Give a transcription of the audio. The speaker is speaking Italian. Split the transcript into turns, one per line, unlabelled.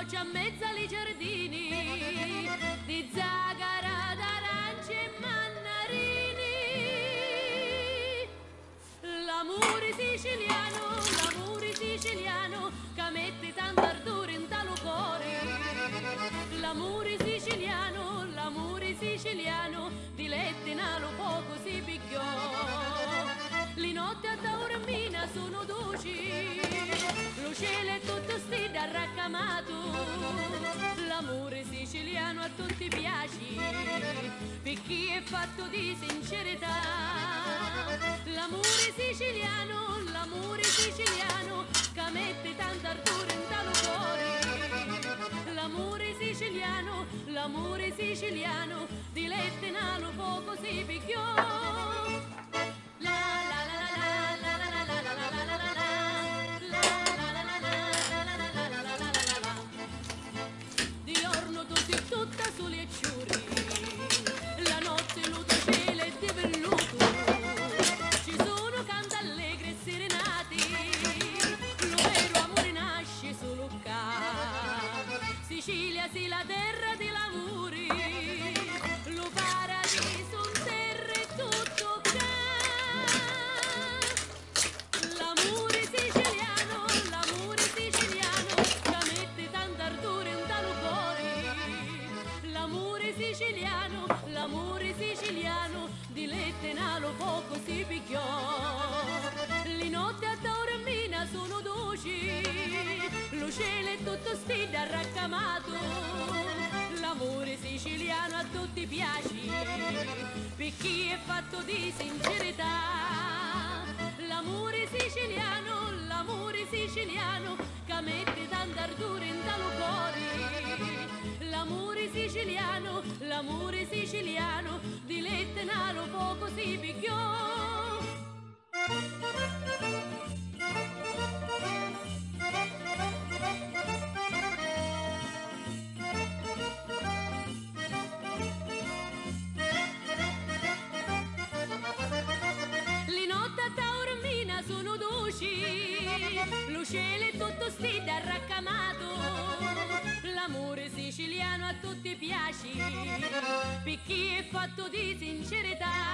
pioggia a mezzo ai giardini, di zagara, d'arance e mannarini. L'amore siciliano, che mette tanto ardore in talo cuore. L'amore siciliano, di lette nalo poco si picchiò. Le notti a Taormina sono dolci, lo cielo è tutto stile arraccamato. L'amore siciliano a tutti piace, per chi è fatto di sincerità. L'amore siciliano, che mette tanto ardore in talo cuore. L'amore siciliano, di lette nalo poco si picchiò. Di giorno tu sei tutta soli e ciuri, la notte luto cielo e di velluto. Ci sono canti allegri e serenati, lo vero amore nasce solo qua. Sicilia sì la terra dei lavori, lo paradiso in terra è tutto qua. L'amore siciliano, che mette tanto ardore in talo cuore. L'amore siciliano, di lette nalo poco si picchiò. Le notti a Taormina sono dolci, lo cielo è tutto stile arraccamato. L'amore siciliano a tutti piace, per chi è fatto di sincerità. L'amore siciliano, che mette tanto ardore in talo cuore. L'amore siciliano, di lette nalo poco si picchiò. Le notti a Taormina sono dolci, lo cielo è tutto stile arraccamato. L'amore siciliano a tutti piace, per chi è fatto di sincerità.